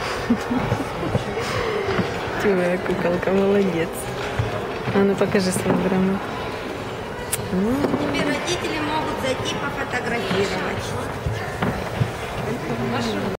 Твоя куколка, молодец. А ну покажи свой грамоту. Теперь родители могут зайти пофотографировать.